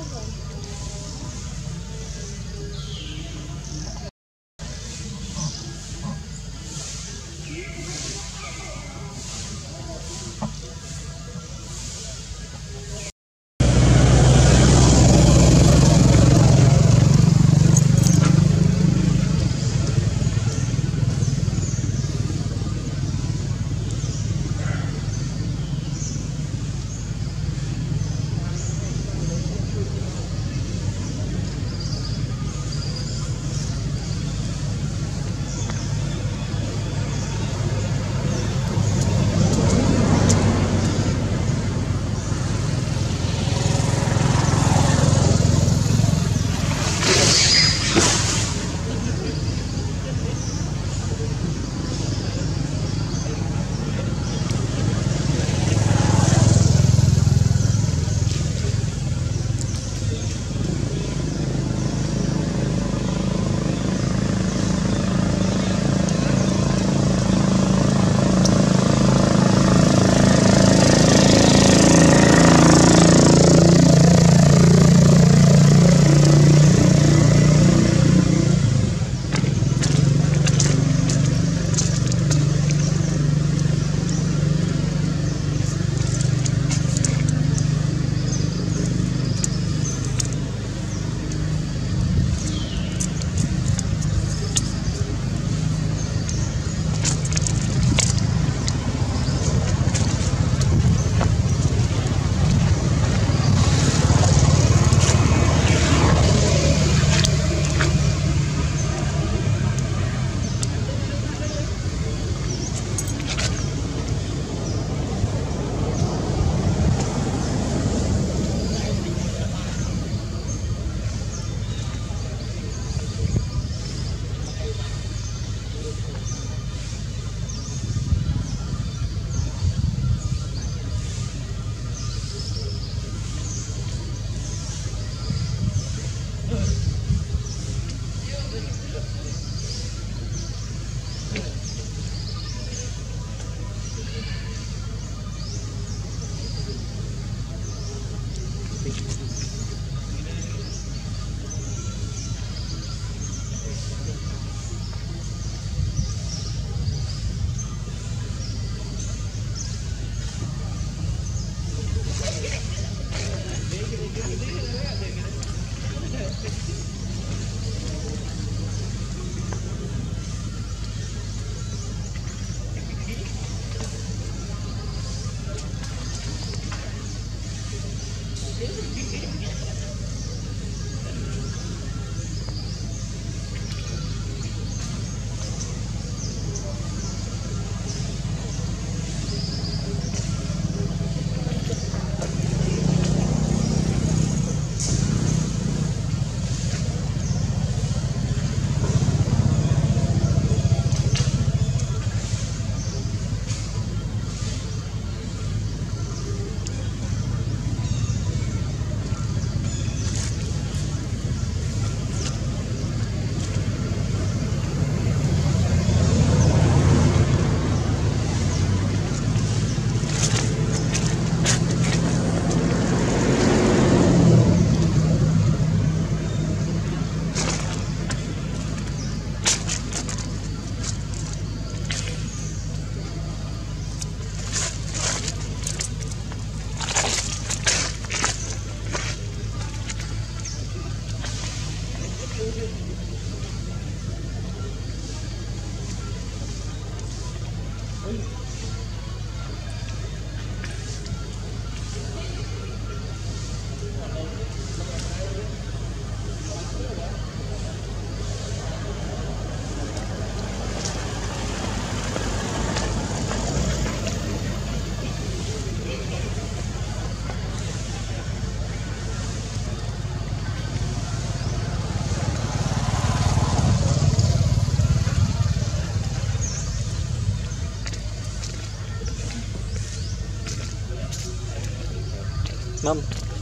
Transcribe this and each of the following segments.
Mâm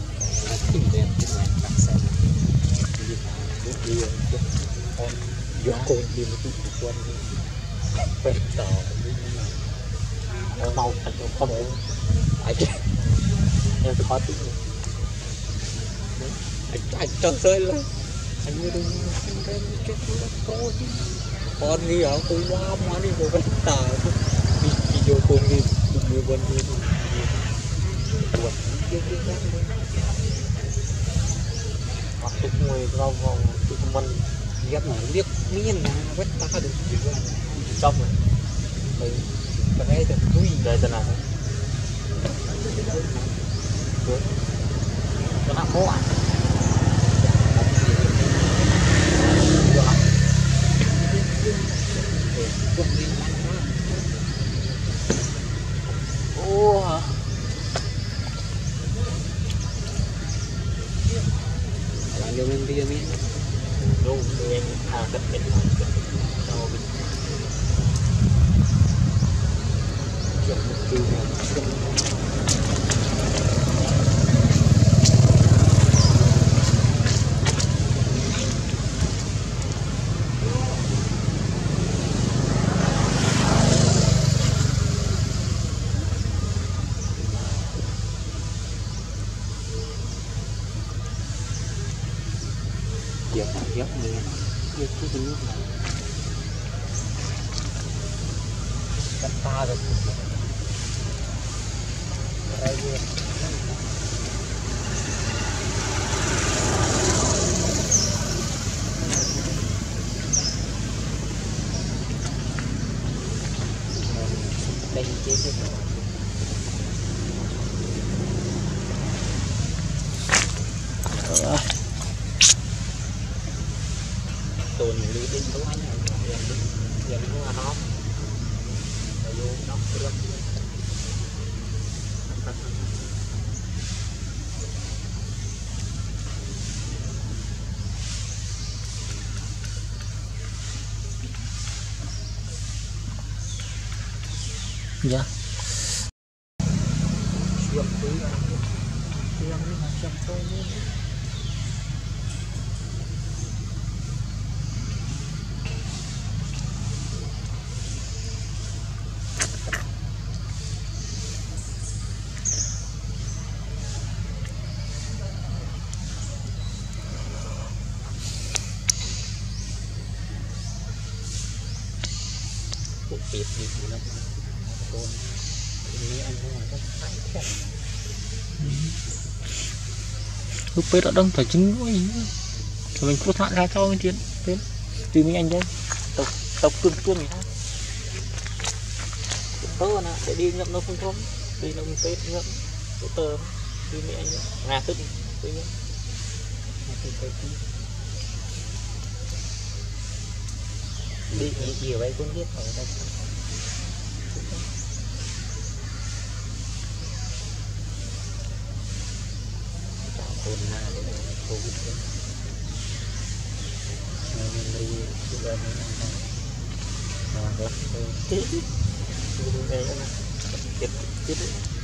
con đi một chút quanh quen tờ mau thành không phải chứ em khó tính anh cho rơi lên anh như đừng cái chết tôi con đi ở tôi lo mà đi vô bên tờ đi vô cùng đi đi bên đi buồn chết chết chết hoặc tụi người vào vào tụi mình ghét mà biết miên mà quét ta được trong rồi mình cái này thì túi về thế nào được nó làm khó à ô làm vô mình đi miếng luôn em cất mình đâu bị chậm một chút dẹp này dẹp cái nước này cắt ta rồi đây luôn đây chế cái tôi đi đến tối anh giờ đi qua nó vô nó được dạ xuyên túi ra xuyên nó chậm thôi cuộc việc gì cũng lắm con ini anh không phải phải thiệt lúc bây giờ đang phải chứng rồi mình cứ thả ra cho cái chuyện đến từ mấy anh đây tập tuôn tuôn này tớ nè để đi ngậm nó không đi nó mình tết ngậm cái tờ đi mấy anh ngà tức đi nhá đi nhiều vậy cũng biết ở đây hồn na để covid mình đi bây giờ mình ăn rồi chết chết